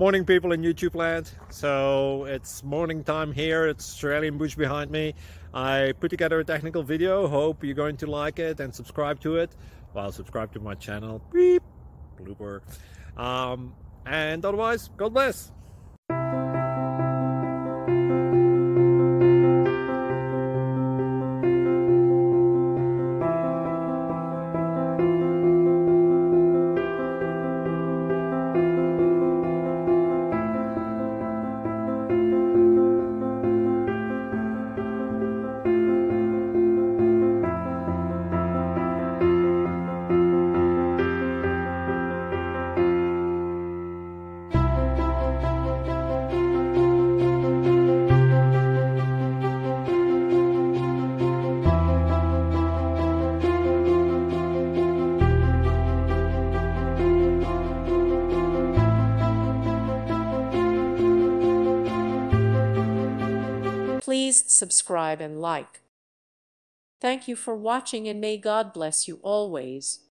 Morning, people in YouTube land. So it's morning time here. It's Australian bush behind me. I put together a technical video. Hope you're going to like it and subscribe to it. Well, subscribe to my channel. Beep. Blooper. And otherwise, God bless. Please subscribe and like. Thank you for watching, and may God bless you always.